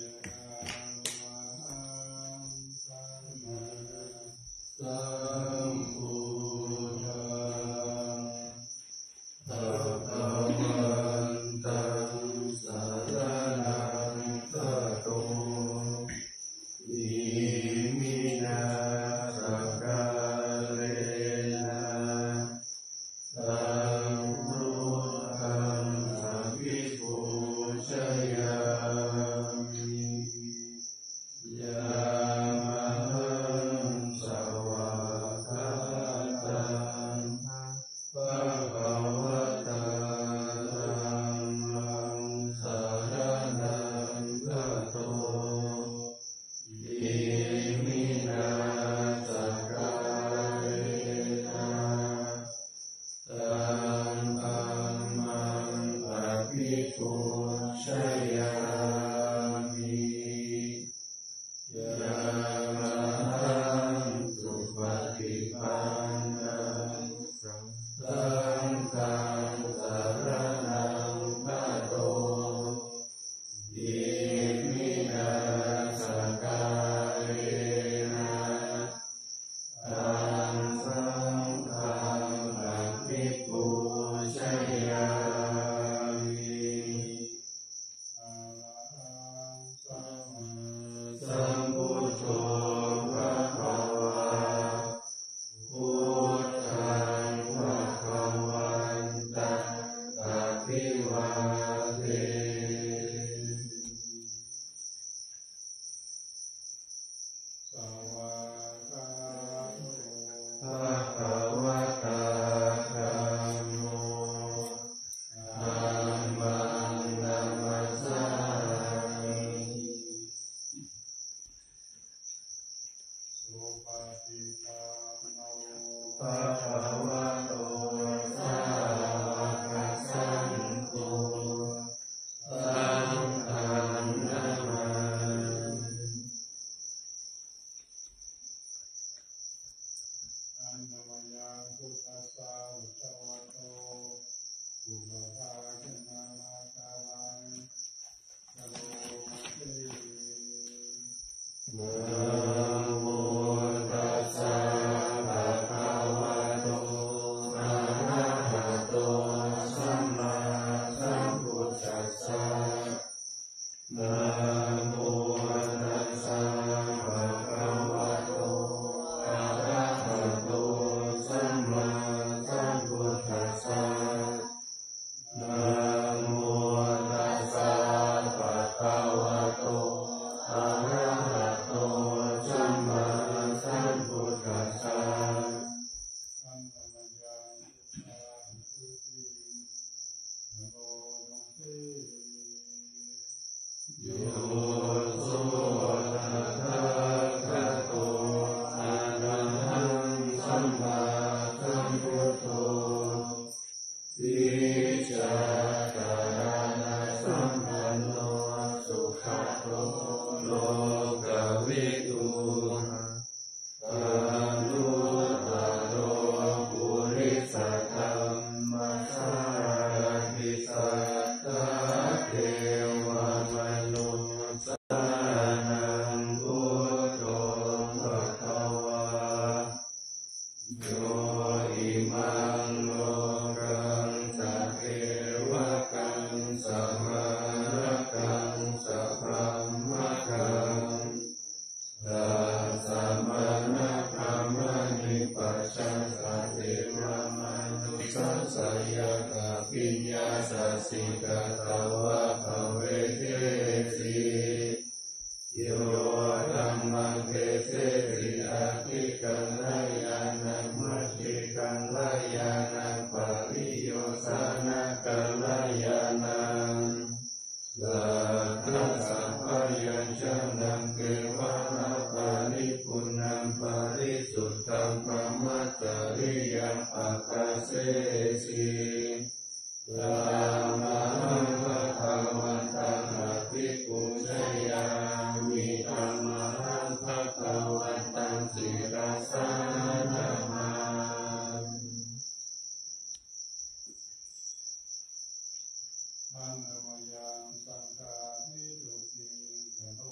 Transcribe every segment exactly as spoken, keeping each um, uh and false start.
อันนามยังสังฆาทิตุติขโน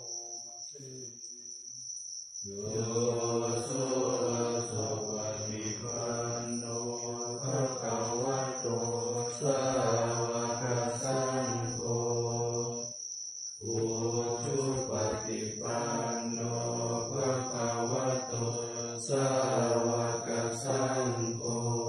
สาวกสังโฆ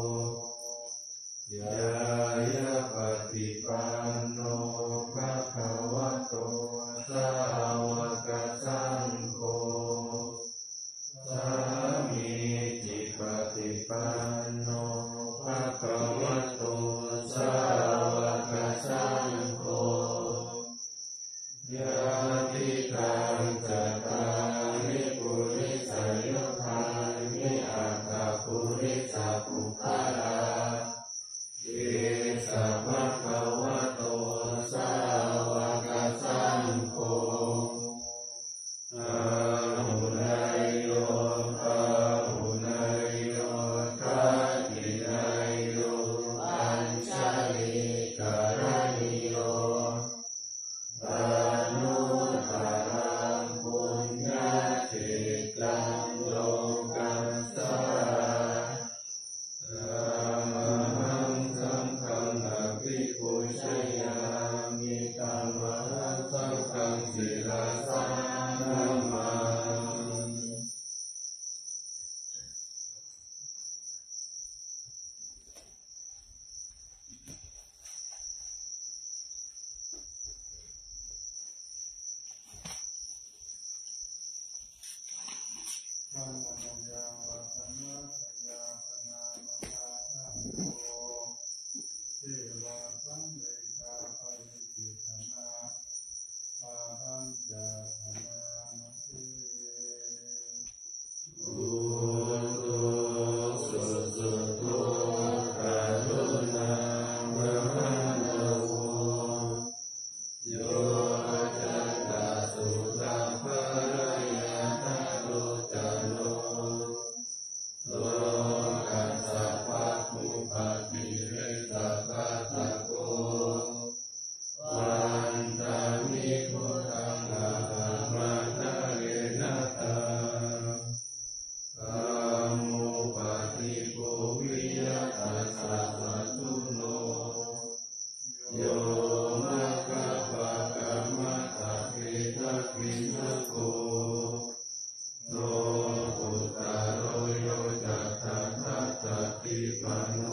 ยายาปฏิปันโนภะคะวะโตสาวกสังโฆสามีจิปฏิปันโนภะคะวะโตสาวกสังโฆยะติตังจัตตาริปุริสยุทธานิอัตถปุริสปุคาลาเอสะภะคะวะโตสาวกสังโฆอาหุนายโยอาหุนายโยทัตถินายโยอัญชลิกรณิโยตานุตารังปุญญาเจตังโลกัสสะอะหังสังฆังอภิปูชยามิธัมมังสังฆังศิลาสานามาธัมมังยังวัฒนะสยาปนามาตาธัมโมเทวาสังเวชาปริจิตนาปาหังจาธนานาเตอุตุสุสุตุกรุณามหาโนโยจัตตาสุตัพพะยานาโลจโนโลกัสสะภะคุปะติเรสะกะตะโกวันตามิพุทธังอะระมะนะเรนะตังธัมโมปฏิโกวิยตัสสะสัตตุโนโยมะกะปะกะมะตะเวทะวินโกโนปุตตะโรโยจัตตังทัตติปันโน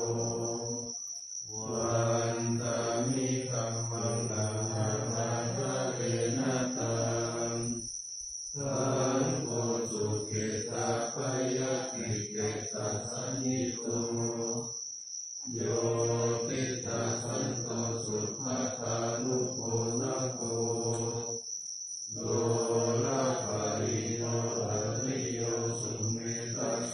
วันตามิธัมมังอะระมะนะเรนะตังสังโฆสุเกตาปยติเกตาสันนิโตโยติตาสันโตสุภะทานุโภนะโกโลลาภะริโนอริโยสุเมตโส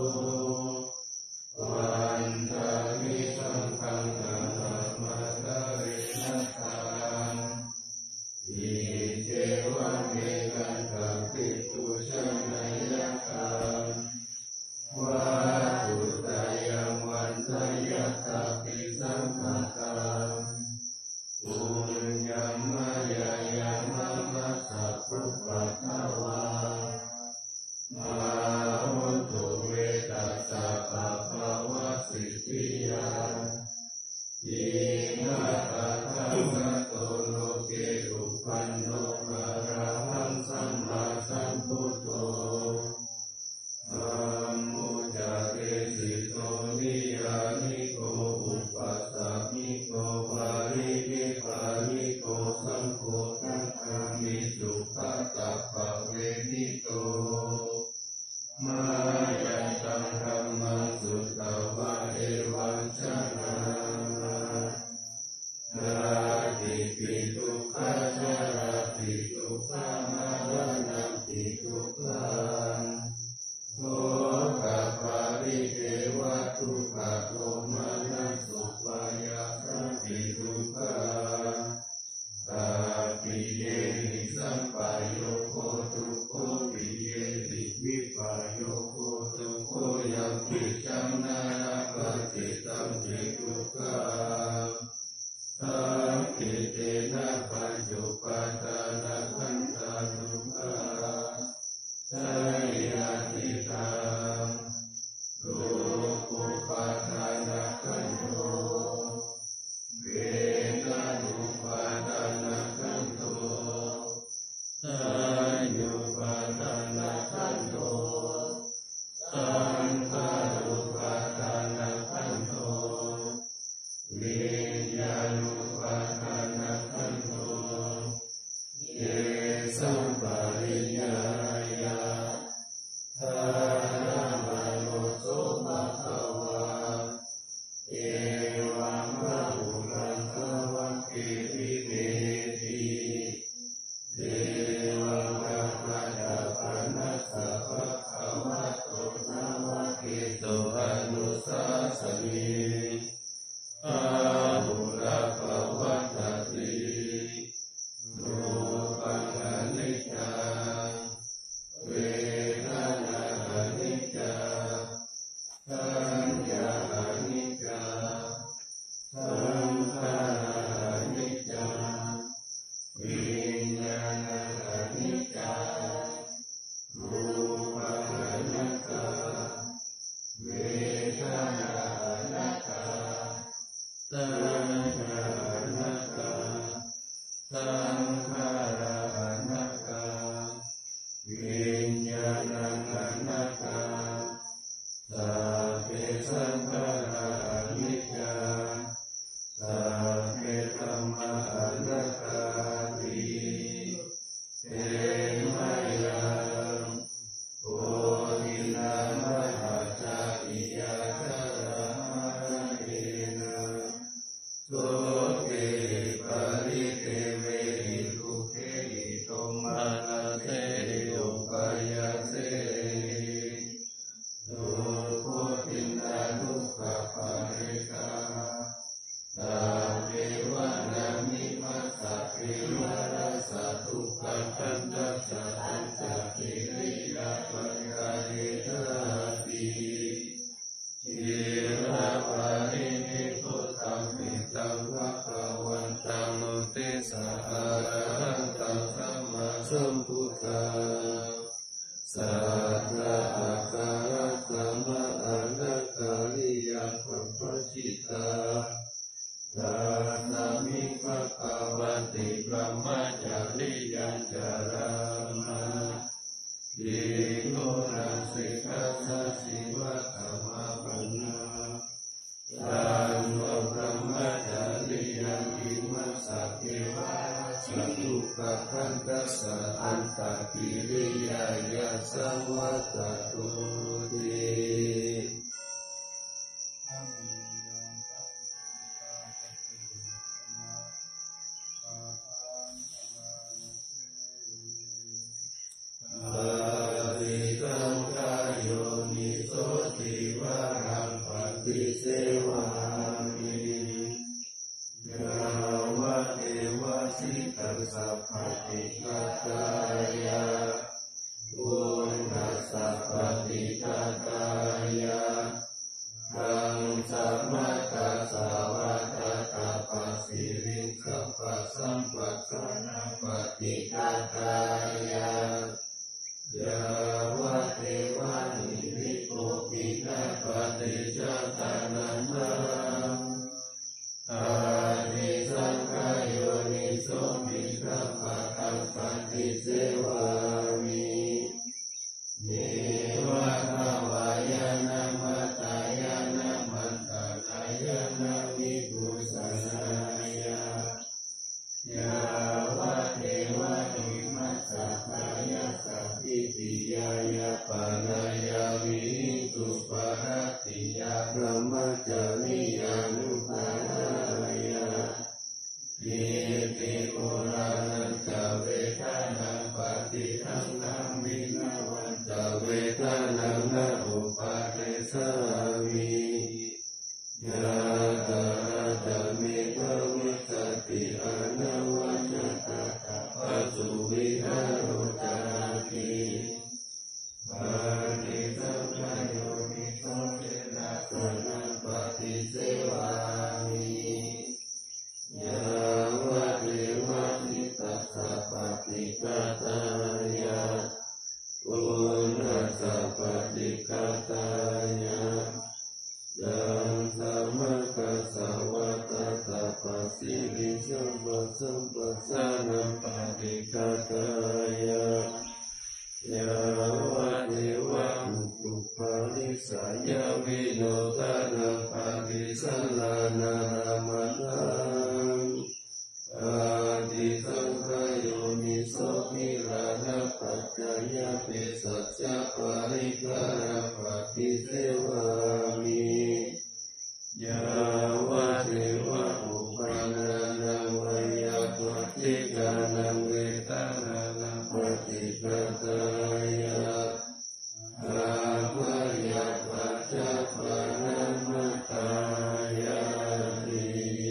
วันตามิสังฆังอะระมะนะเรนะตังอิเทวะเมกันตังปิตุชนะยะกังวะตุตายังวันตายะตาปิสังฆตังปุญญมายายามะมัสสะปุปปะทวามาหุตุเวตัสสะปะภาวะสิทธิยาอินาตถาคโตโลเกอุปันโนอะระหังสัมมาสัมพุทโธธัมโมจาเรสิโตนิยานิโกอุปัสสมิโกปาริวิปานิโกสังโฆทัคขามิสุขะตัปปะเวทิโตมายันตังธัมมังสุตตวะเอวังชนะนาติปิทุกขะชาราติทุกขะมารานังติทุกขังโสกปาริเทวะทุกขะโทมานัสสุปายาสัมปิทุกขังตาปิเยหิสัมปายโยโคทุกโคปิเยหิวิปายโยโคทุกโคยัมปิชัมนานาปฏิตัมปิทุกขังสัมปิเตนะปัญจุปาทานะขันธานุภาสยาติตังโลกุปาทานะขันโธเวทานุปาทานะขันโธสัญญูปาทานะขันโธสัโสภะคะวาเอวังพระอุรังสวัคคีวิเมธีเดวังกัปปะจาปนัสสะภะคะวะโตสาวกเกโตอนุสาสนีอาหุระภวัตติรูปังอนิจจังเวทนาอนิจจังสัญญาอนิจจังสังขารอนิจจังวิญญาณอนิจจังรูปังอนัตตาเวทนาอนัตตาสัญญาอนัตตาสังขารอนัตตาวิญญาณอนัตตาสัพเพสังขาราอนิจจังสัพเพธัมมาอนัตตาติเตมะยังโพธินามหัจจอิยาคาราเอนะโสเกปาริเตเวหิทุเขหิโตมานาเสโยปายาเสโสโพธินานุขปาริกาตาเทวะนามิมัสสะเทวะรัสสะทุกขังคันตัสสะอันตะกิริยาปัญญาเยธาติอิระปารินิพุตตังปิตังภะคะวันตังโอติสะอะระหังตังสัมมาสัมพุทธังสัทธะอาคาระสัมมาอนัตตาริยังปัปปชิตาตานามิภะคะวันติพระมจาริยัญจารามาดิโกนัสสิกขัสสะสิวะธรรมะปัญญาทานวะพระมจาริยังอิมัสสะเทวะสัตตุกะขันตัสสะอันตะกิริยายะสังวัตตุติอาริสังขารโยนิโสติวารังปฏิเสวามิยาวะเทวะสิตัสสะปฏิกัตตายะอุณัสสะปฏิกัตตายะกังสัมมาตัสสะวะตะตะปะสิริสัพพะสัมปัสสะนะปฏิกัตตายะยาวะเทวะนิริโกปินะปฏิจจตานันตังอานิสังขารโยนิโสมิคัมปะตังปฏิเสวามิเนวะภวายานะมัตตายานะมันตานายานะวิปุสสนายายาวะเทวะนิมัสสะปายาสัพพิติยายาปานายาวิตุปะหัตติยาพระมจาริยานุภานายาอิติโกรานันจเวทานังปฏิทังนามินาวันจเวทานังนาอุปาเทสามิยาตาตามิภวิสติอนาวัจตาปัจจุวิหารจาติปานิสังขารโยนิโสเทนะสนังปฏิเสวามิยาวะเทวะสิตัสสะปฏิกัตตายะอุณัสสะปฏิกัตตายะยังสัมมากัสสะวะตะตะปะสิริสัมปะสัมปะสะนะปฏิกัตตายะยาวะเทวะอุปุปาริสายาวิโนทานังปะริสัลลานารามัตถังอาดิสังขารโยนิโสมิลานะปัจจายะเปสัจจะปะริกานะปะติเสวามิยาวะเทวะอุปันนังวยาปฏิกานังเวตานังปฏิปทายะอาภยาปัจจปนัมมตายาติ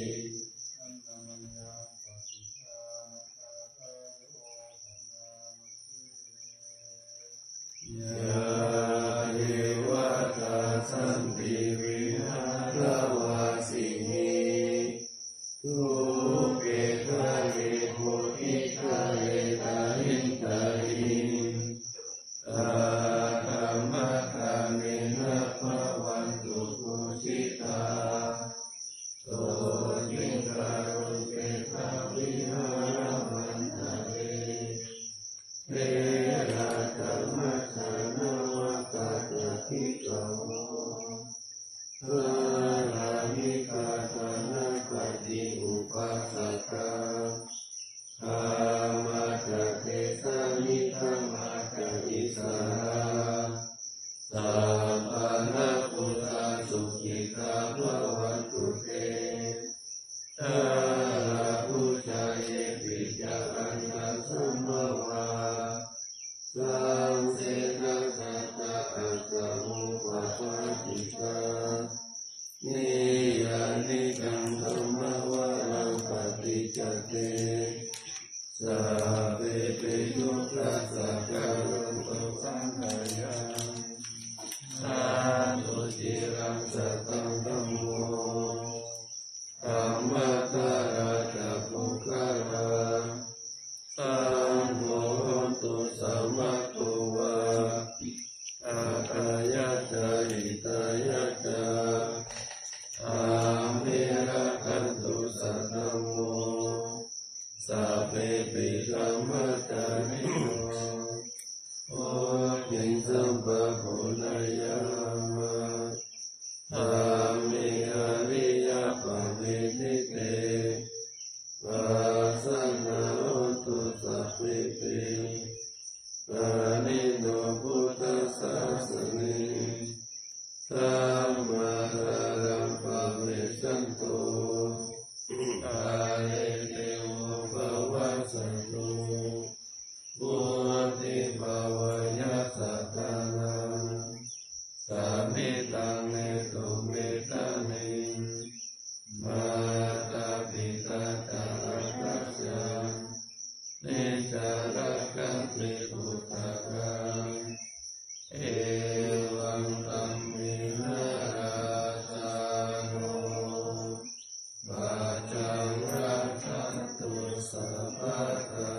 ยาเยวะตาสันติวิหารวาสินีทุเกตะเรโภติกะเรตาหินตาหินตาธรรมะตาเมนะภะวันตุปุชิตาโสติการุเกตะวิหารมันตะเรเทระธรรมะชนาวะกะตะทิโกสามิกาตนะปฏิอุปัสสกะอามาตะเทสามิธรรมาตะอิสระสัมปันนะพุทธาสุขิตาภวันตุเตตาภูชายเยปิจารันตัสสัมภวาสังเสนะสัตตะอัตตมุปัสสติกานิยานิกังธัมมวะรังปฏิจจเตสัพเพเปยุตตัสสะการุณตุสังขยังสาธุจิรังสัตตังธัมโมธัมมะตาราจะปุคคาราสังโฆตุสัมมาตุวะอาคายะจาหิตายะจาอาเมระกันตุสัตตโมสัพเพปิสัมมาจามิโนโอหิงสัมปะปุณยามะอามิอริยปะเวทิเตปัสสนะโหตุสัพเพปิปานิโนพุทธัสสะสนิธัมมารังปะเวสันโตกายเทวะภวะสันตุบุติภวะยัสสะตานังสามิตังเนตุเมตานิมาตาปิตาตารัสสะเนจาระกันติปุตตะกังเอวังตัมมินาราธาโนบาจังรักขันตุสัพพะทา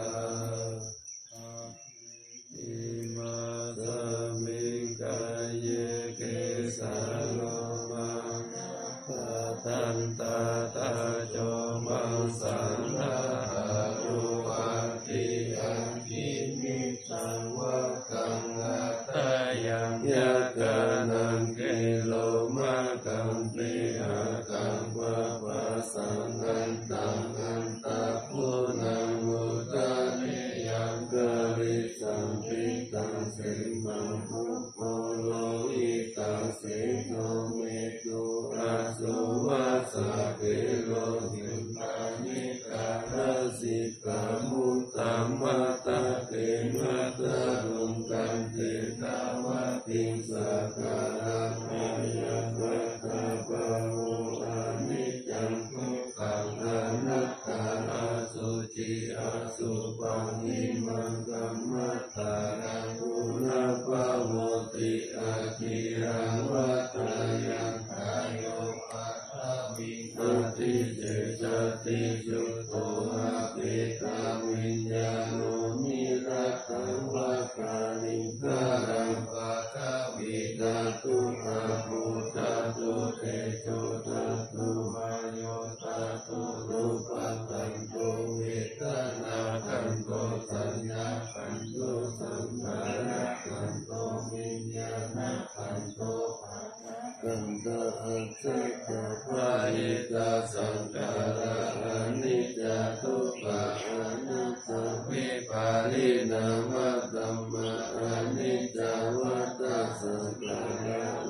อิมาสมิงกายเยเกสาโลมาตาตันตาตาโจมังสันทารุอาติอันกิมิสังวะกังอัตตายังยะกานังเกโลมากังเปอากังวะวะสังอันตังอันตะพุนังอุตาเนยังกะริสัมปิตังเสมังภุโกโลอิตังเสโนเมตุอาสุวะสะเกโลหิปานิกาทัสสิกามุตตัมมะตะเตมะตะรุงกันเตตาวะติงสักการะมายะวัตตะปะโวอานิจจังทุกขังอนัตตาอาสุจิอาสุปังหิมังกัมมัตตารังปุณภะโวติอาคิรังวัตตายังกายโยปัฏฐาวิปติเจจติจุตโตอาเปตาวิญญาโนนิรัตตังวะกานิการังปัฏฐาวิตาตุอาภูตาตุเตโชตาตุวายโยตาตุรูปัตตันโตเวทนาคันโตสัญญาคันโตสังขารคันโตวิญญาณคันโตปัจจันตะอัจฉริวะอิตาสังขาระอนิจจทุกขอนัตตวิปาริณามะธัมมะอนิจจวัฏฏสังขาร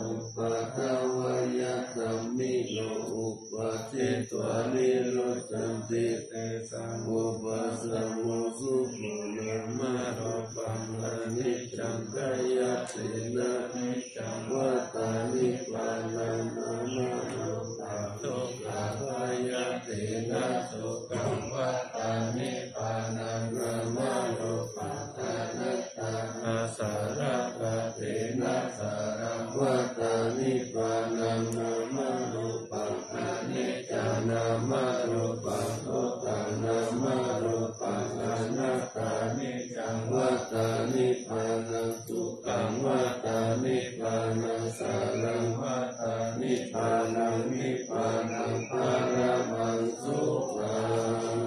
วตานิพพานังนามารูปังอนิจจานามารูปังทุกขังนามารูปังอนัตตานิจังวัตตานิพพานังสุขังวัตตานิพพานังสารังวัตตานิพพานังนิพพานังปารามังสุขัง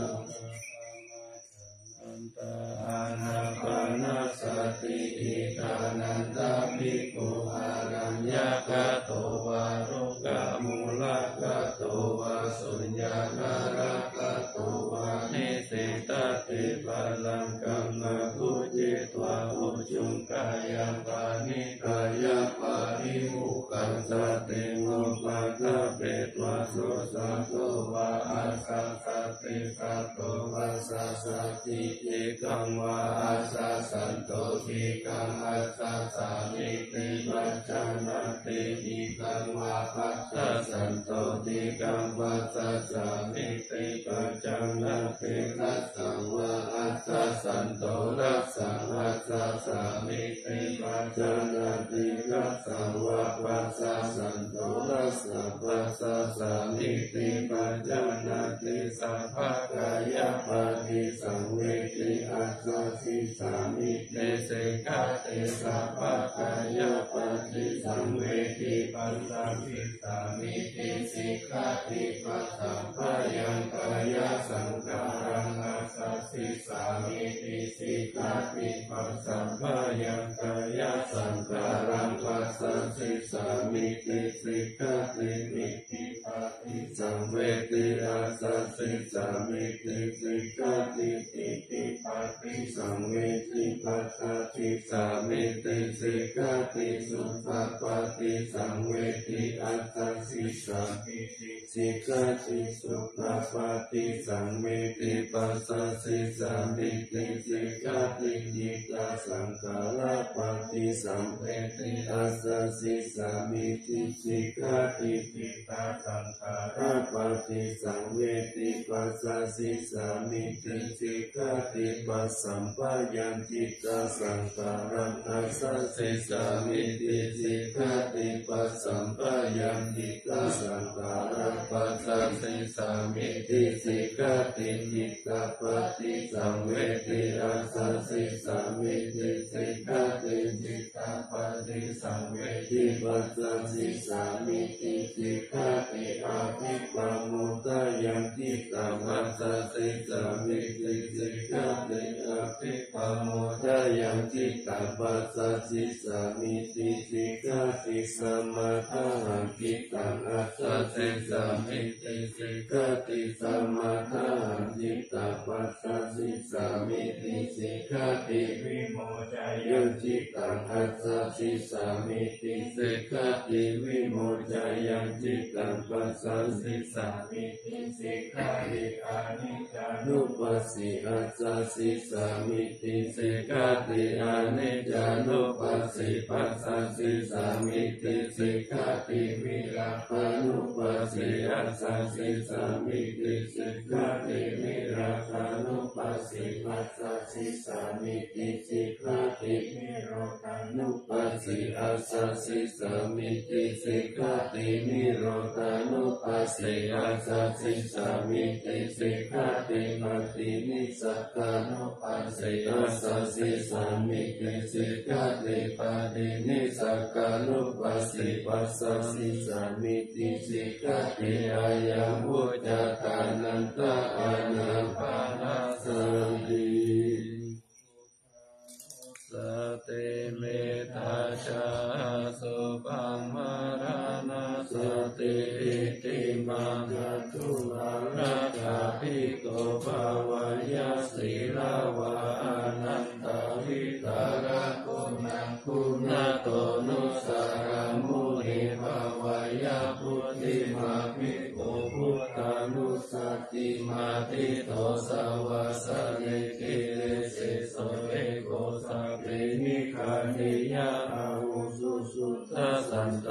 อันตาอานาปานาสติอิทานันตาภิกขุอารัญญกโตวารุกะมูลกะโตวาสุญญาการะกะโตวานิสิตติปัลลังกัมมะกุจิตวะอุจุงกายังปานิกายะปาริมุขังสติมุปัฏฐะเปตวะโสสัตโตวะอาสัสสติสัตโตวะสัสสติทิกังวะอาสัสสันโตทิกังอัสสัสสามิติปัจจานาติทิกังวะปัสสัสสันโตทิกังปัสสัสสามิติปัจจานาติรัสสังวะอัสสัสสันโตรัสสังอัสสัสสามิติปัจจานาติรัสสังวะปัสสัสสันโตรัสสังปัสสัสสามิติปัจจานาติสัพพะกายะปฏิสังเวทิอัสสัสสิสามิติสิกขาติสัพพะกายะปฏิสังเวทิปัสสัสสิสามิติสิกขาติปัสสัมปะยังกายะสังขารังอัสสัสสิสามิติสิกขาติปัสสัมปะยังกายะสังขารังอัสสัสสิสามิติสิกขาติมิติปฏิสังเวทิอัสสัสสิสามิติสิกขาติติติปฏิสังเวทิปัสสัสสิสามิติสิกขาติสุปปฏิสังเวทิอัสสัสสิสามิติสิกขาติสุปปฏิสังเวทิปัสสัสสิสามิติสิกขาติจิตตสังขารปฏิสังเวทิอัสสัสสิสามิติสิกขาติจิตตสังขารปฏิสังเวทิปัสสัสสิสามิติสิกขาติปัสสัมปะยัญจิตตสังขารังอัสสัสสิสามิติสิกขาติปัสสัมปะยัญจิตตสังขารังปัสสัสสิสามิติสิกขาติจิตตปฏิสังเวทิอัสสัสสิสามิติสิกขาติจิตตปฏิสังเวทิปัสสัสสิสามิติสิกขาติอาภิปัมมุตยังจิตตังอัสสัสสิสามิติสิกขาติอาภิปัมมุตยังจิตตังปัสสัสสิสามิติสิกขาติสมาทาหังจิตตังอัสสัสสิสามิติสิกขาติสมาทาหังจิตตังปัสสัสสิสามิติสิกขาติวิโมจายังจิตตังอัสสัสสิสามิติสิกขาติวิโมจายังจิตตังปัสสัสสิสามิติสิกขาติอานิจจานุปัสสิอัสสัสสิสามิติสิกขาติอานิจจานุปัสสิปัสสัสสิสามิติสิกขาติวิราคะนุปัสสิอัสสัสสิสามิติสิกขาติวิราคะนุปัสสิปัสสัสสิสามิติสิกขาตินิโรธานุปัสสิอัสสัสสิสามิติสิกขาตินิโรธานุปัสสิอัสสัสสิสามิติสิกขาติปฏินิสสกานุปัสสิอัสสัสสิสามิติสิกขาติปฏินิสสกานุปัสสิปัสสัสสิสามิติสิกขาติอายังวุจตานันตาอานาปานาสังติสติเมตาชาสุปังมารานาสติอิติมังกัตถุอาราคาภิกขุภาวายาสีลาวาอนันตาวิตาระคุณังคุณาโตนุสารามุนิภาวายาพุทธิมาภิกขุพุทธานุสติมาทิโตสาวาสเนกิเลสิโสเอโกสัพเพนิคานิยาอาวุสุสุตสันตา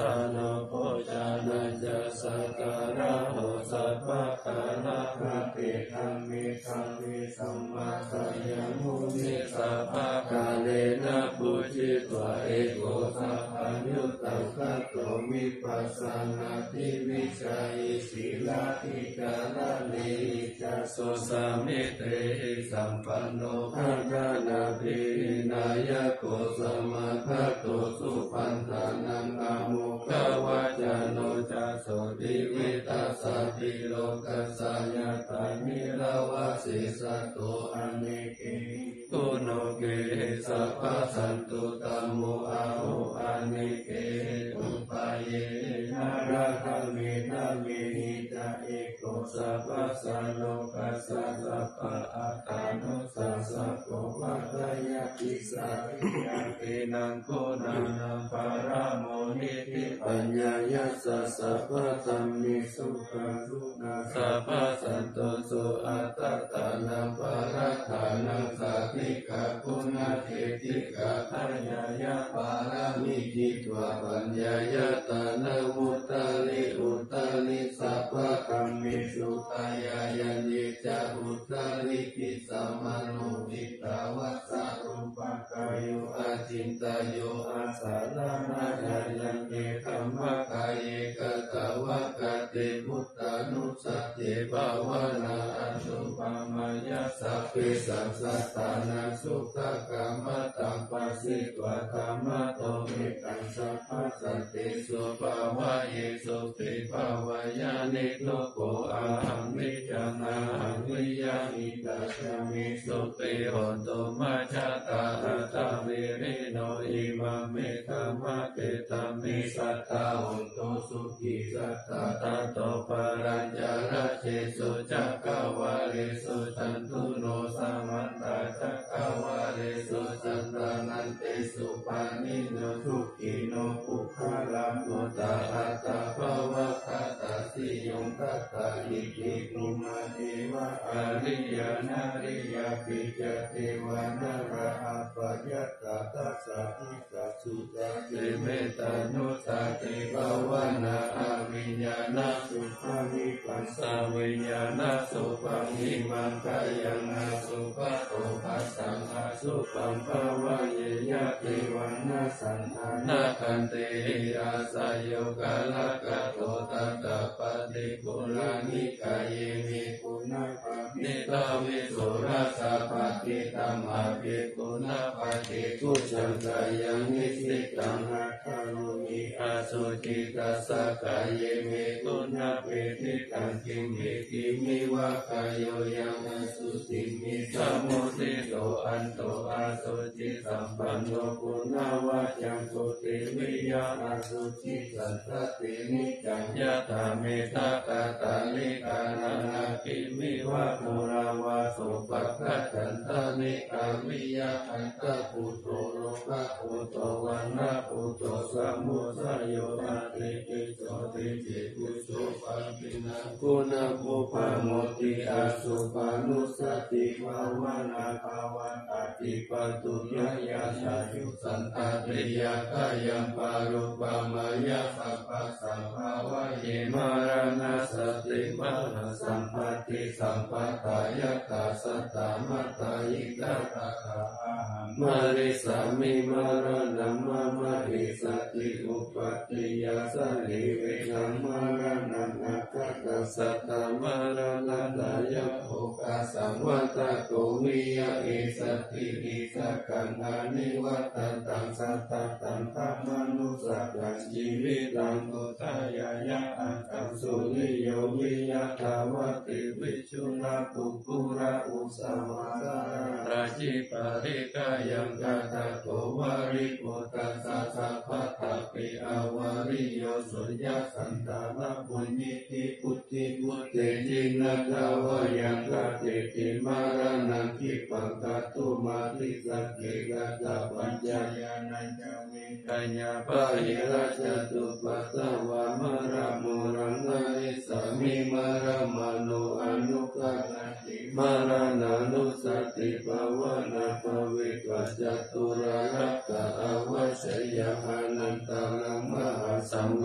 านุโภชานัญจะสักการะโหสัพพะคาระภะเตธัมมิสัมมิสัมมาสัยยมุนิสัพพะกาเลนะปุจิตวะเอโกสัพพัญญุตังคัตโตมิปัสสนาทิวิชัยศีลาธิการะเนจัสสุสามิเตหิสัมปันโนภะคะนาภินายโกสมาภัตโตสุปันธานังอะโมฆวะจโนจัสโสติวิตัสสติโลกัสสยตามิลาวะสิสัตโตอเนเกตุโนเกสัพพสันตุตัมโมอาโหอเนเกอุปาเยนะระคะเมนะเมหิตาเอโกสัพพสันโลกัสสะสัพพะอาตานุสัสสะโกวัฏยะกิสาริยะเกนังโกนังปาราโมนิธิปัญญายัสสะสัพพะธัมมิสุขังสุนาสัพพะสันโตสุอัตตานังปาราธานังสัพพิกะปุณณเทติกะทัญญายะปารามิจิตวะปัญญายะตานะมุตตะลิอุตตะลิสัพพะธัมมิสุตายายันยิจะอุตตะลิกิสัมมานุวิตาวัสสะรูปะกายโยอาจินตโยอาสาลานายันเยธัมมะกายเยกะตวะกะเตพุทธานุสัจเจภาวนาอัตุปามายะสัพเพสัสสะตานังสุขกามตังปัสสิตวะธรรมะโตเมตังสัพพะสันติสุภาวะเยสุติภาวายานิโลโกอาหังวิจังอาหังวิยามิตาชามิสุติโหตุมัจจตาอัตตาวิริโนอิมามิธรรมะเกตัมมิสัตตาโหตุสุขิสัตตาตโตปรัญจาระเชสุจักขวาเลสุจันตุโนสัมมันตาจักขวาเลสุจันตานันติสุปานิโนทุกิโนปุคาลัมมุตตาอัตตาภวะคาตาสิยงตัตตาอิทิกุมาเทวะอริยนาริยปิจเทวานาราอัปปยัตตาตัสสะทิกัสสุตเตเมตานุตาเตภวนาอวิญญาณสุภามิปัสสะวิญญาณสุปังหิมังกายังอาสุภะโตภัสสังอาสุปังภวะเยยะเทวานาสันทานาคันเตอาสยโยกาลกะโตตัตตะปฏิปุรานิกายเยมิปุณะปะนิตาวิสุราสะปฏิตัมมาภิกุณะปฏิกุจังกายังนิสิตังหัตถโลมิอาสุจิตัสสะกายเยมิกุณะเปติตังกิมิกิมิวะกายโยยังอสุติมิสัมมุติโตอันโตอาสุจิสัมปันโนปุณะวะจังสุติวิยาอสุจิสันตตินิจังยะถาเมตตากาตาลิกานานาคิมิวะโมราวาสุปัคคะจันตานิกาวิยาอันตะปุโตโลภะปุโตวันนะปุโตสัมมุสัยโยอาติปิโสติจิตุสุปันตินะกุณะปุปะโมติอาสุปานุสติภาวนาภาวันอติปัตตุยยาชายุสันตติยาคายังปารุปามายาสัพพะสัมภาวะเยมารานาสติมหาสัมปติสัมปทายาตาสัตตามัตตายิกาตาคามาริสามิมารานัมมามาริสติอุปติยาสลิเวนัมมารานังอาคาตสัตตามารานันดายะโอกาสังวัตโกวิยะเอสติอิสกันอานิวัตตังสัตตังธรรมนุสัจจังชีวิตังตุทายายะอังคังสุริโยวิยะทาวติวิชุนาปุปุระอุสาวาราจิปาริกายังกาตะโกวาริโกตัสสะสัพพะตะปิอาวาริโยสุญญสันตานะปุญญิติพุทธิพุทเตจินะกาวยังกาเตติมารานังคิปังกัตตุมาติสักเกกะตะปัญญายานัญจเวกัญญาปะหิราชตุปัสสวะมะระโมรังนาริสามิมาระมโนอนุกาณติมารานานุสติภาวนาภเวกัจจตุระรักกะอวชยาอนันตานังมหาสังเว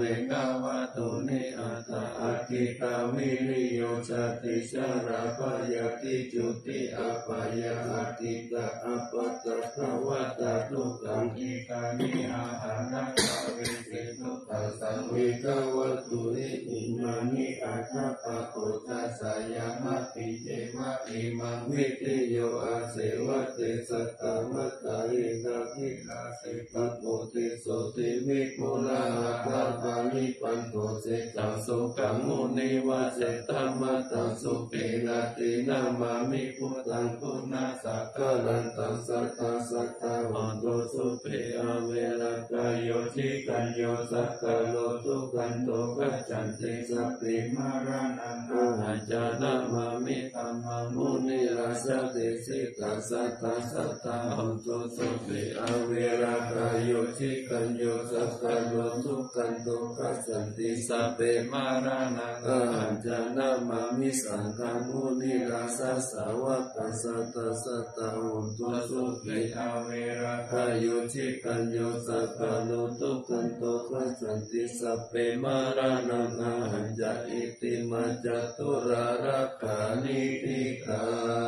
กาวะโตนิอัตตาอัตติตาวิริโยจติชราปยติจุติอัปปยาอัตติตาอัปปตะภวัตทุกขังอิกานิอาหาระภะเวสิทุกขังสังเวกวัตถุนิอิมานิอัตถะปะโอทัสสยามะปิเจวะอิมังวิติโยอาเสวะเตสัตตมัตตาริกาภิลาสิปัปโปติโสติวิปุลาภาปานิปันโทเสจังสุขังมุนิวะเสตัมมัตตังสุปินาตินามามิพุทธังพุทนาสักกะลันตังสัทธาสัทธาวันโตสุปิอาเวรกายโยชิกันโยสักกะโลทุกันโตกัจจันติสัพพิมารานังอาหัจจานามามิธัมมังมุนิราสติสิกาสัทธาสัทธาวันโตสุปิอาเวรกายโยชิกันโยสักกะโลทุกันโตกัจจันติสัพพิมารานังอาหัจจานามามิสังฆามุนิราสสาวกสัทธาสัทธาวันโตสุปิอาเวรกายโยชิกันโยสักกะโลทุกันโตกัจจันติสัพพิมารานังอาหัจจาอิติมัจจตุรารักขานิติกา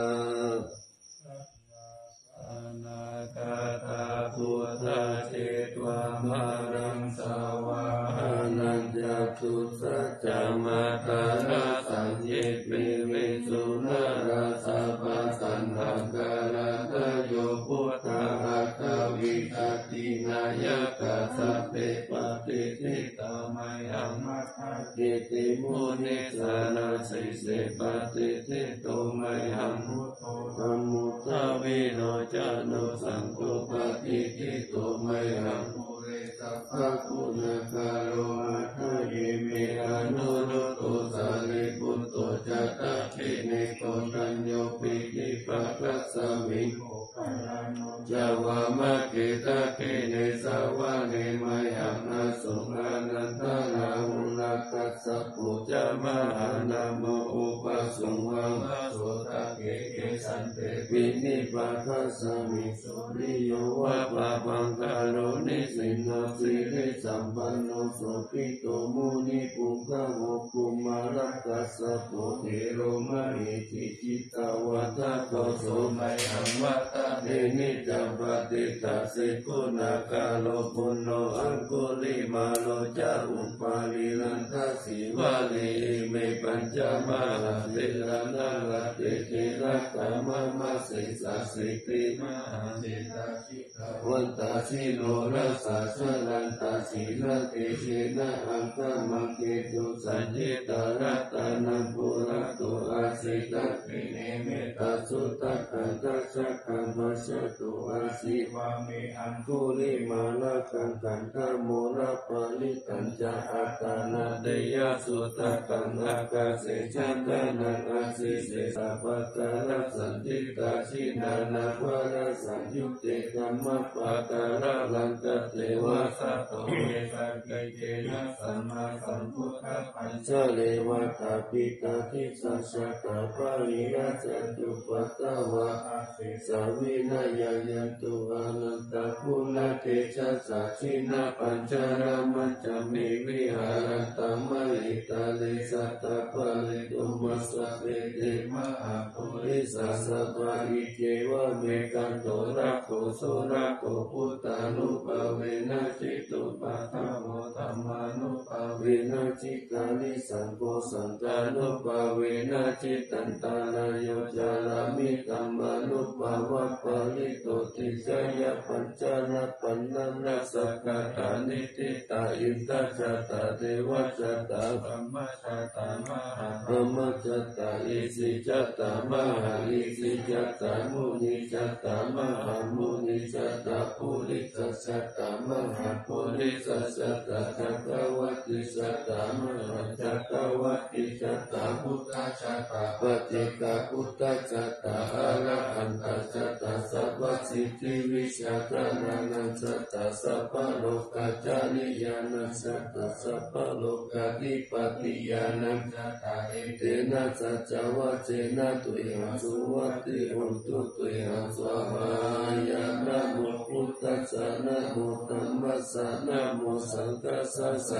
อนาคาตาพุทธาเจตวามารังสาวานันจตุสัจจามาตาราสัญเยปิวิสุนาราสาปัสสันหังกาลาตโยพุทธาอัตตวิตตินายกะสัพเพปฏิทิตามัยหังมัทธะกิติมุนิสานาสิเสปฏิทิโตมัยหังพุทโธธัมโมทาวิโนจานุสังโฆปฏิทิโตมัยหังปุเรสัพพะคุณคาโลมัทธะเยเมอนุรุตโตสารีปุตโตจัตตะคิเนโกตัญโยปิติปัสสะสมิงจาวามะเกตะเกเนสาวะเนมัยหังนาสุขานันทนาหุนักขัสสะปุจจามหานาโมอุปสุงวะมะโสตะเกเกสันเตวินิปัสสะสมิสุริโยวะปะปังกาโลนิสินนาสิริสัมปันโนโสภิโตมุนิปุงคะโมกุมารักขัสสะโพธิโรมะเอติจิตตวัฏฏโตโสมัยหังวัฏฏะเนนิจัมปติตัสสิกุณากาโลปุณโนอังคุลิมาโลจาอุปาลิลันทัสสิวะลีเมปัญจมหาเทระนังละเตเทระตามะมะสิสัสสิติมหาเทตาชิกาวันตาสิโลรัสสะสลันตาสิระเตเชนะอังคมังเกตุสัญญิตารัตานังปุระโตอาสิตะปิเนเมตาสุตตะกันตัสสะกัมมัสสะตุอาสิวามิอังคุลิมานะกังกันตะโมระปะลิกัญจาอัตตานาเดยะสุตตะกังอากาเสชันตะนังอาสิเสสัพพะตาระสันติตาชินานาภะระสัญยุเตกัมมะปะตาระลังกะเทวะสัตโตเยสังเกเจนะสัมมาสัมพุทธะปัญจเลวะตาปิตาทิสัสสะตาปะริยัสสะตุปัตตวะอาสิสาวินัยยันตุอานันตคุณเตชะสัจฉินะปัญจรามัจจมิวิหารตัมมะอิตาลิสัตตะปะลิตุมัสสะเตเตมะหาปุริสัสสะปะอิเจวะเมกันโตระโกโสระโกพุทธานุภาเวนะจิตุปัฏฐะโมธัมมานุภาเวนะจิตานิสังโฆสันตานุภาเวนะจิตันตารายโยจารามิตัมมานุภาวะปะริโตติสยะปัญจนะปันนันนะสักกะตานิติตาอินทจัตตาเทวจัตตาธัมมจัตตามหาธัมมจัตตาอิสิจัตตามหาอิสิจัตตามุนิจัตตามหามุนิจัตตาปุริสัสสัตตามหาปุริสัสสัตตาจักรวัติสัตตามหาจักรวัติจัตตาพุทธจัตตาปฏิกาพุทธจัตตาอรหันตจัตตาสัพพสิทธิวิชาตานานันจัตตาสัพพโลกาจาริยานันจัตตาสัพพโลกาธิปติยานันจัตตาเอเตนะสัจจวัจเจนะตุยังสุวัติหุตุตุยังสวายานะโมพุทธัสสะนะโมธัมมัสสะนะโมสังฆัสสะสยะ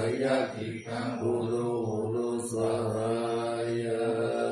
ทิกังอุรุอุรุสวายะ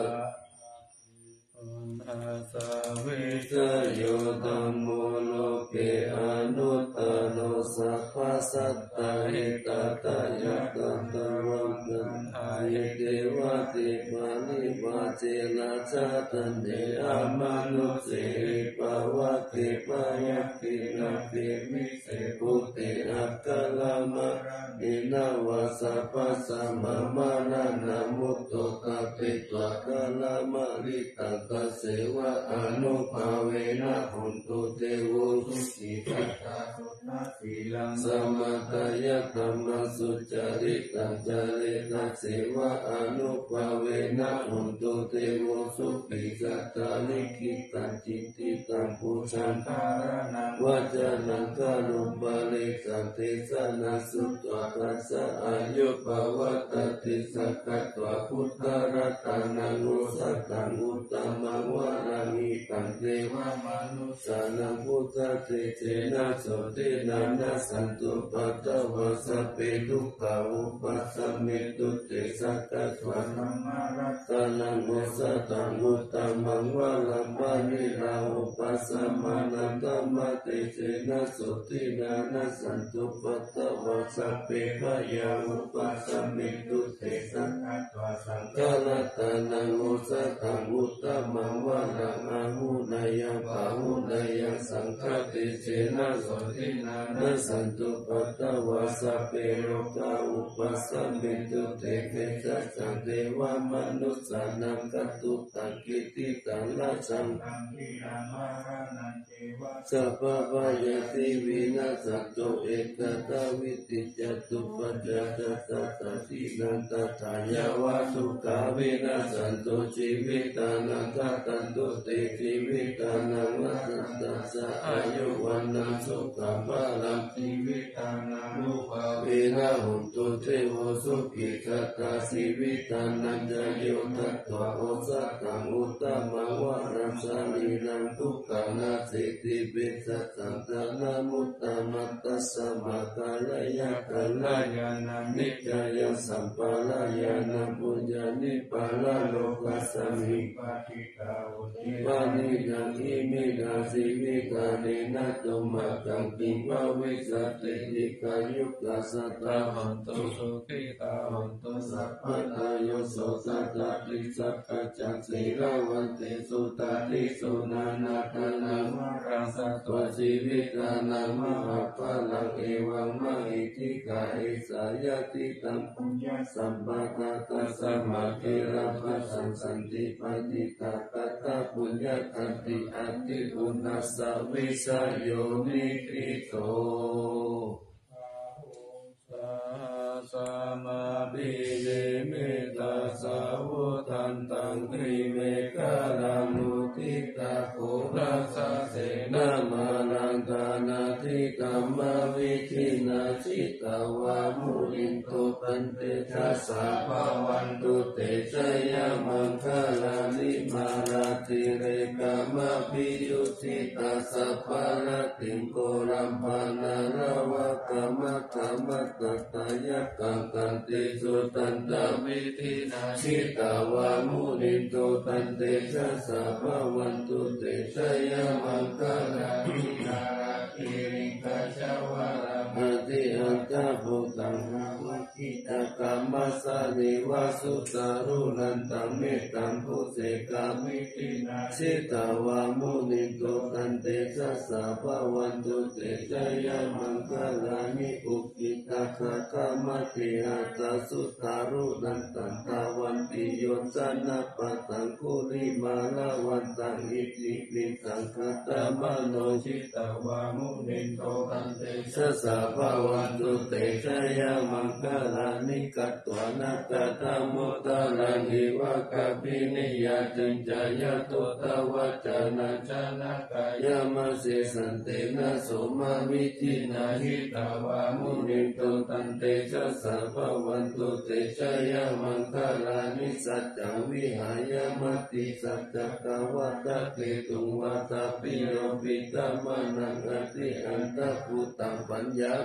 อาสาวิจโยธัมโมโลเกอนุตตโนสัพพสัตตาหิตตายะตันตรังกันอายเทวติมานิมาเจนะชาตันเดอามานุเสปวะเกปยะกินาเกมิเสปุติอัคคลามะอินาวาสัพพสัมมามานานามุตโตตะปิตวะกะลามะริตังกเสวะอนุภาเวนะหุนตุเตโวสุขิปัตตาสุนัสสีลังสมัตยะธัมมสุจาริตังจาริตัสเสวะอนุภาเวนะหุนตุเตโวสุขิสัตตาลิขิตังจิตติตังปุชันตารนังวัจนังกาลุปะลิสันติสนาสุตวะกัสสะอายุปวัตติสักกัตวะพุทธรัตนังอุสัตตังอุตตมังวะรามิตังเทวมนุสสานังพุทธเตเจนะโสตินันนะสันตุปัตตวะสัพเพทุกขาอุปัสสมิตุเตสักกัตวะธัมมารัตนังอุสัตตังอุตตมังวะลัมปานิราอุปัสสมานันธัมมเตเจนะโสตินันนะสันตุปัตตวะสัพเพพยาอุปัสสมิตุเตสักกัตวะสังฆรัตนังอุสัตตังอุตตมังวะลัมอาหุนายะปะหุนายะสังฆติเจนะโสตินันนะสันตุปัตตวะสัพเพโลกาอุปัสสมิตุเตเมสัจจังเทวมนุสสานังกัตตุตังกิติตังราชังสัพพะวายติวินาศตุเอกตาวิติจตุปัจจตัสสะทินันตถายาวะสุขาวินาสันตุชีวิตานังกัตตันตุเตชีวิตานังวัฏตัสสะอายุวันนังสุขังภะลังชีวิตานังรูปะเวนะหุนตุเทวสุขิกัตตาชีวิตานังจโยทัตถะโอสัตตังอุตตมังวะรัสสานินังทุกขังนาสิติปิสัตตังตานามุตตมัตตัสสะมะกาลยะกัลยานังนิจจายสัมปาลายานังปุญญานิปาลโลกัสสมิปะทิตาอุติปานิยังอิมินาสิวิกาเนนะตุมะกังกิภวิสัตติลิกายุกาสัตตาหันตุสุขิตาหันตุสัพพะทายโสสัตตาติสัพพะจักสีราวันเตสุตาติสุนานาคานังวรังสัตตวชีวิตานังมหาภาลังเอวังมหิทิกาเอสายติตังปุญญสัมปะทาตัสสะมะเทระภัสสังสันติปฏิตาปัตตาปุญญตันติอติอุนัสสะวิสโยนิทิโตสมาบิเลเมตาสาวุทันตังตริเมฆาลังมุทิตาโครัสเสนามานังตานาทิกัมมวิธินาชิตาวามุลินโตปันเตทัสสะภาวันตุเตชยมังคลานิมาราติเรกามภิยุสิตาสัพพะระติงโกรัมปานารวะกามะกามะตตายะกังตันติสุตันตวิธินาชิตาวามุนิโตตันเตชะสะภะวันตุเตชะยะมังคลานินาราติริกาชวาราภติอัตตะภูตังนาวัคคิตกรรมสานิวาสุตารุนันตังเมตังภูเสกามิตินาชิตาวามุนิโตตันเตชะสะภะวันตุเตชะยะมังคลานิอุกิตกะกรรมติอัตตะสุตารุนันตังตาวันติโยจันนะปะตังคุริมาลาวันตังอิติปิสังคตมโนชิตาวามุนิโตตันเตชะสะภะวันตุเตชะยะมังคลานิกัตตวนาตตะมุตตะลังหิวะกะปินิยาจัญจายะตุตะวัจจานะชนะกายามะเสสันเตนะโสมาวิธินาหิตาวามุนิโตตันเตชะสะภะวันตุเตชะยะมังคลานิสัจจังวิหายามติสัจจกวัตตะเกตุงวัตตปิโยปิตามานังอติอันตะพุตังปัญญา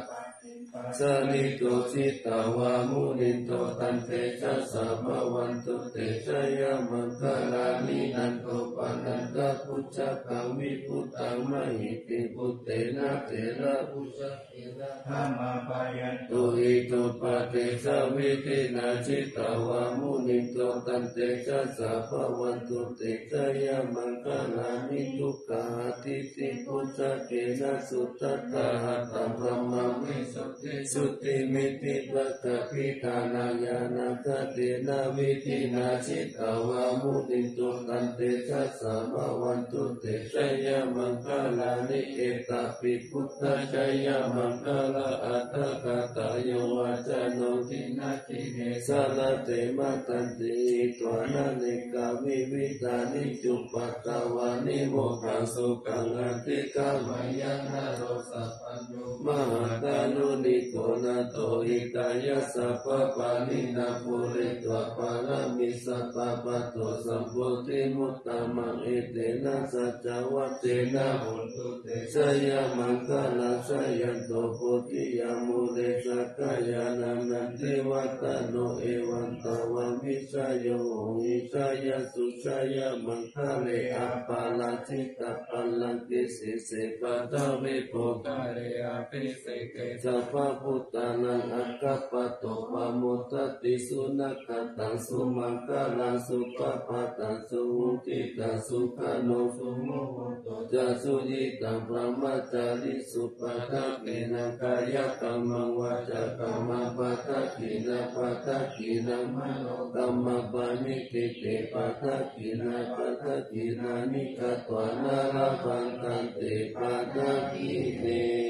สนิโตจิตตาวามุนิโตตันเตจัสสะภวันตุเตชยมังคลานินันโตปานันตพุทธกังวิพุตตังมหิติพุตเตนะเถระพุทธเถระธรรมปายันตุอิตุปะเตสวิตินาจิตตาวามุนิโตตันเตจัสสะภวันตุเตชยมังคลานิทุกขาทิติพุทธเกนะสุตตะหัตตัมพรหมวิสุทธิสุติมิติปัตตพิธานายานาคเตนะวิธินาจิตตาวามุนิโตตันเตจัสสะภวันตุเตชยมังคลานิเอตปิพุทธชยมังคลาอัตถกตาโยวาจโนทินาทิเนสารเตมะตันติตวานาเนกาวิวิตานิจุปัตตวานิโมขังสุขังอันติกามายานาโรสัพพัญโยมหาตานุนิโกนาโตอิตายะสัพพปานินาปุริตวะปารามิสัพพะปัตโตสัมโพธิมุตตะมังเอเตนะสัจจวัตเตนะโหตุเตสยมังคลาสยันโตโพธิยามุเรสักกายานันนันเทวัตโนเอวันตวังวิชโยวิชยสุชยมังคเลอาปาลาจิตตปัลลังกิสิเสปัตตวิโภคาเรอาภิเสเกสัพพพุทธานังอัคคปโตปะมุตติสุนักตังสุมังคลังสุปปะตังสุมุติตังสุขโนสุโมโหโตจะสุยิตังพระมัจจาริสุปะทักขินังกายกรรมังวาจากรรมปะทักขินังปะทักขินังมโนกรรมปานิติเตปะทักขินังปะทักขินานิกัตวานาราปันตันเตปะทักขิเน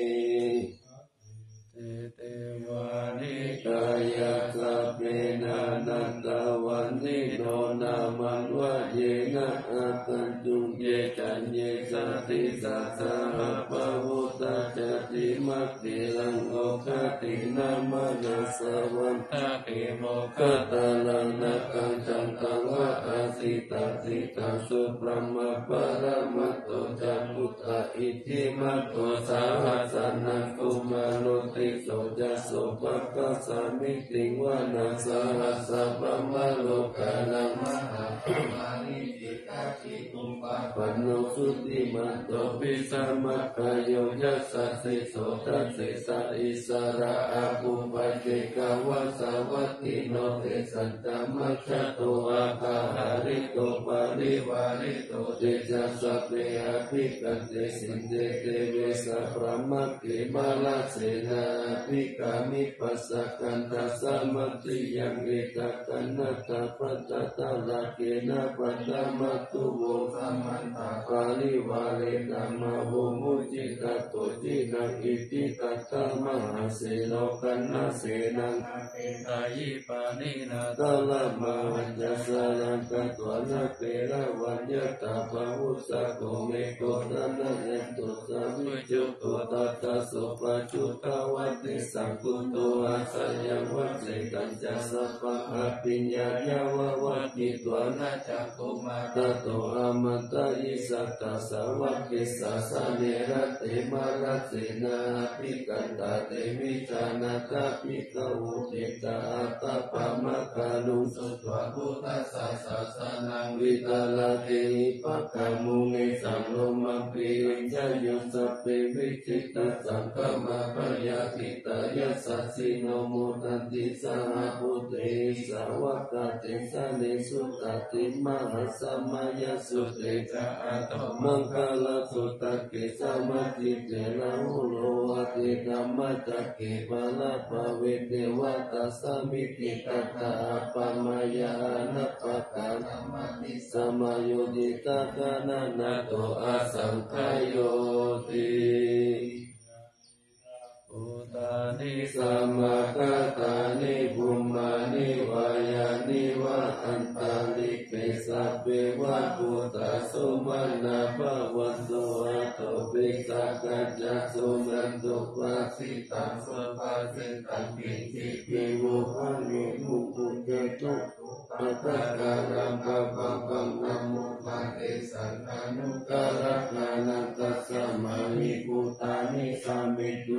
เตวานิกายะสัพเพนานันตวันนิโนนามันวะเยนะอาตันตุเยจันเยสัตติสัสสะปะวุตตะจติมัคคิลังโอคตินามานาสวันตะเกโมคตาลังนักังจันตังวะอาสิตังสิตังสุปรมะปะระมะโตจักขุตะอิทิมัตโตสาหัสนังกุมาโนติโสจะโสภะคะสามิติงวานาสาหัสสะปะมะโลกานังมหาปมานิจิตาจิตุปะปันโนสุติมันโตปิสัมมัคคายโยยัสสะสิโสทัสสิสะอิสระอาภูปัจเจกาวะสาวัตติโนเตสันตมัคคะโตอาคาหาริโตปาริวาริโตเตจัสสะเปอภิกันเตสินเตเตเวสะพระมัคคิบาลเสนาภิกามิปัสสะกันตัสสะมัตติยังเอตกันนัตตะปัตตะตะลาเกนะปัตตะมัตตุโวสัมมันตะปาริวาเรธัมมะโวมุจิตะโตจินังอิติตัตตะมหาเสโลกันนะเสนังเปตายิปานินาตะละมาวัญญสารังกัตวะนะเประวัญญตาภาวุสะโกเมโกนะนะเนตุสามิจุโตตัตตะโสปะจุตาวัตติสังคุโตอาสัญญวัตเสกัญจสัพพะอภิญญายาวะวัตติตัวนาจักขุมาตโตอมตะอิสัตตะสาวะกิสสะสะเนระเตมาระเสนาภิกันตาเตมิจานาตาภิกขุเจตาอัตตะปะมะกาลุสุตวะพุทธัสสะสะสะนังวิตาลาเทหิปะกะมุเงสังโลมังปิริญญาโยสัพเพวิจิตตัสสังฆมาปยาติตายะสัสสิโนโมทันติสหพุทเตสาวกะเตสะเนสุตติมหัสสะมายะสุเตจะอะโตมังคลสุตตะเกสะมัจจิเจนะหุโลวะเตธัมมะจักเกปะละภะเวเทวะตัสสะมิติตัตตะปะมายานะปะกะธัมมติสมาโยจิตะกะนะนะโตอะสังขโยติอุตานิสัมมาคตานิภูมานิวายานิวะอันตาลิเกสัพเพวะปุตตะสุมาณะภะวันโตอะโตปิสักกัจจสุมันตุปัสสิตังสุปัสสิตังปิติปิโมภันนิมุตุเจตุปัตตะการังกะปะปังนัมมุปันเตสันตานุการะนานันตัสสะมานิปุตตานิสามิตุสัพ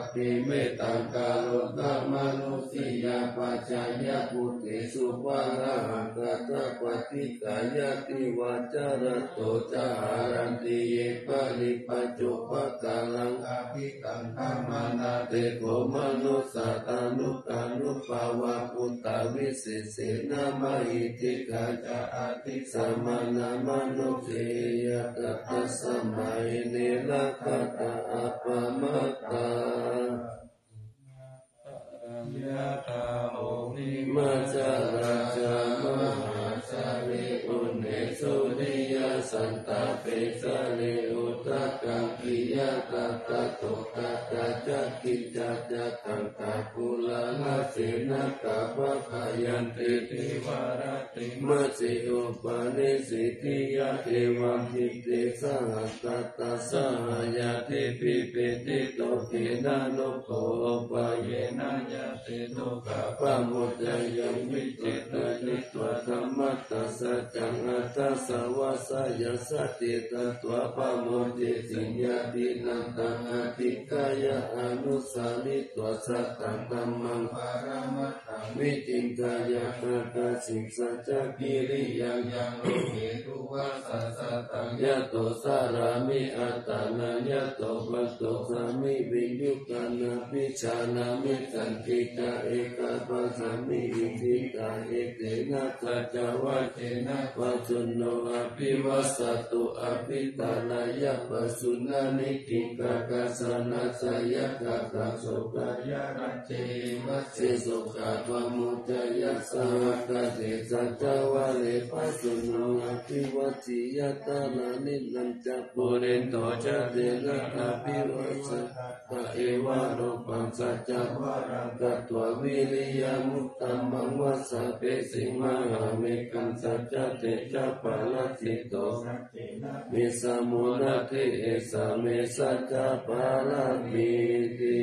ติเมตังกาโลตมนุสิยาปัจจายปุติสุปาระหังกัตปฏิกายติวาจารโตจารันติเยปะลิปัจจุปกาลังอภิตังธรรมานาเตโกมนุสสัตานุกานุภาวะปุตตาวิสิเสนามาหิติกาจาอติสัมมานามนุเสยตัสสมัยเนลกัตตาอัปปมัตตายะถาโอนิมัจจาราชามหาสาริอุเนสุริยสันตเปสะเลอุตตะกิยะตะตะโตตะตะจักกิจัจจะตังตะกุลาลเสนะกะปะขยันติเทวรติมัจจิอุปาเนสิทิยะเทวังหิเตสหัสตตะสหายะเทปิเปติโตเกนะโนโภปะเยนะยะเตโตกะปะโมจายังวิจิตะนิตวะธรรมัตตะสัจจังอัตตะสวะสยสติตัตวะปะโมติสิญญาตินันตังอติกายะอนุสามิตวะสัตตังธัมมังปารามัตถังวิจิกายะอาตาสิกสัจจกิริยังยังโลเหตุวะสัสสะตังยะโตสารามิอัตตานายะโตปัตโตสามิวิยุคานาปิชานามิสันติกาเอกาปัสสามิวิธิกาเอเตนะสัจจวัจเจนะวัจุโนอภิวัสสตุอภิตานายะปัสสุนานิกิกากาสนัสยะกะกะโสกายะรัจเจมัสเสสุขะปะมุจยะสหกะเตสัจจวะเลปัสสุโนอภิวัติยะตานานินันจะปุเรนโตจะเดนะอภิวัสสะตะเอวะโรปังสัจจวะรังกัตถววิริยมุตตัมมังวัสสะเปสิมหาเมกังสัจจเตจะปะละสิโตมิสมุนาเทเอสะเมสัจจปะละมิติ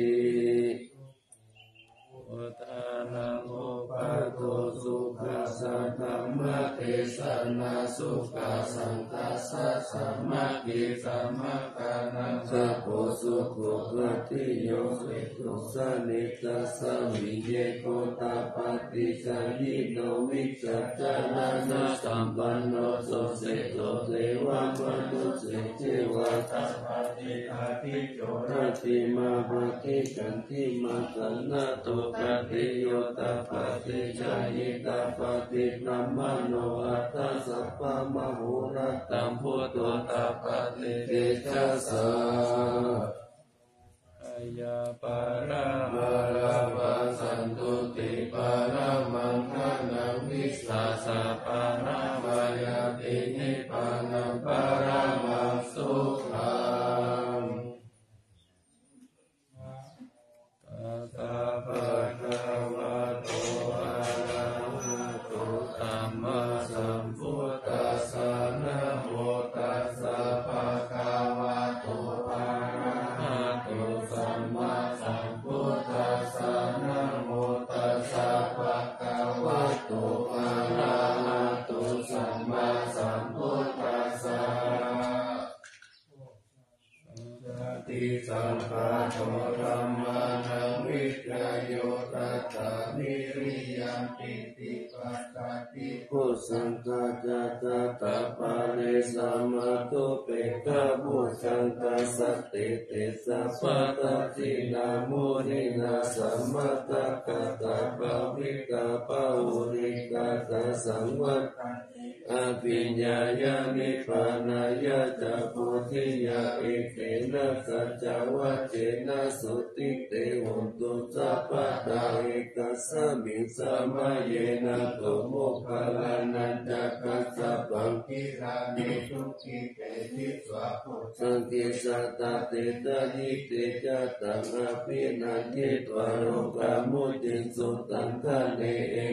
อุตานังอุปะโตสุขัสสะธัมมะเทศนาสุขัสสังคัสสะสัมมากิสัมมาคานังสัพโพสุขุขัตติโยสุตุสะนิจัสสะวิเยโกตาปฏิจายิโนวิจัจจานาสัมปันโนโสเสโตเทวะมนุสเสเจวะตัสปฏิอาทิโจรติมาภะคิกันติมาสันนะโตปฏิโยตาปฏิจายิตาปฏินัมมโนอัตตาสัพพะมโหรัตตัมพุทโธตาปฏิเตจัสสะอายาปารามาลาปัสสันตุติปารามังคานังวิสาสะปารามายาตินิพพานังปารามังสุขังตาภะคะวะโตอะระหะโตสัมมาสัมพุทธัสสะนะโมตัสสะภะคะวะโตอะระหะโตสัมมาสัมพุทธัสสะนะโมตัสสะภะคะวะโตอะระหะโตสัมมาสัมพุทธัสสะติสัมภะโตธัมมานังวิจโยตัสสะนิริยังปิติปัสสติโคสังฆาจาตตาปะเรสัมมาตุเปกะบุสังฆาสัตติเตสัพพะตัสสินามุนินาสัมมาตะกะตะปะวิกะปะอุริกะตะสังวัตอภิญญายานิพพานายะจักขุทิยาเอเกนะสัจจวัจเจนะสุติเตโหตุสัพพะตาเอกสามิสัมมาเยนะโตโมคคัลลานันจักขัสสะปังกิรานิทุกิเตทิสวะโพสังเกสัตตะเตตะหิเตจัตตังอภินันทิตวะโรกามุติสุตังคะเนเอเต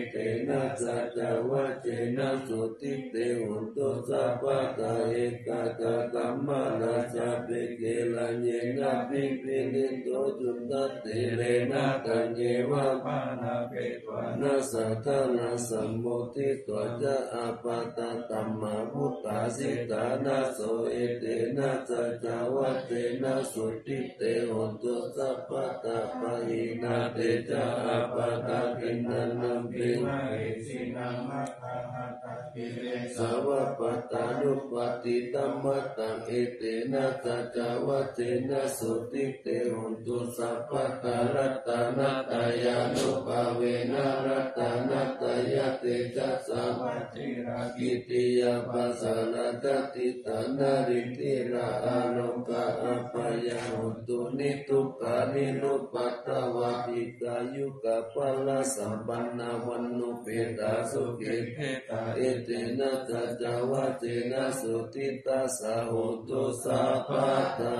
นะสัจวัจเจนะสุติเตหุตุสัพพะตาเอกตะกัมมะราชาเปเกลัญเยนะปิปินิโตจุตเตเรนะตัญเยวะปานาเปตวานะสัทธานะสัมโมทิตวะจะอาปาตตัมมาพุทธาสิตานะโสเอเตนะสัจวัจเจนะสุติเตหุตุสัพพะตาปะหินาเตจะอาปาตกินนันนัมปิมะเอสินัมมะคาหะตะกิเลสาวะปะตานุปติตัมมะตังเอเตนะสัจวัจเจนะสุติเตหุตุสัพพะตารัตตานัตตายานุภาเวนะรัตตานัตตายะเตจัสสะวัจจิรากิติยาปัสสะนะจัตติตานาริติราอาโลกะอัปปายาหุตุนิทุกขานิรุปปัตตวะปิกายุกะปัลละสัมปันนาวันนุเปตาสุขิเพตาเอเตนะสัจวัจเจนะสุติตัสสะโหตุสัพพะตา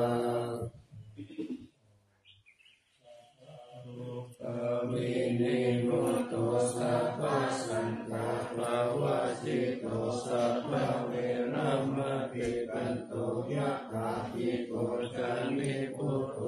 วินิโมโตสัพพสันตาภาวะจิตโตสัพพเวรมะปิกันโตยะถาภิโกจามิพุทโธ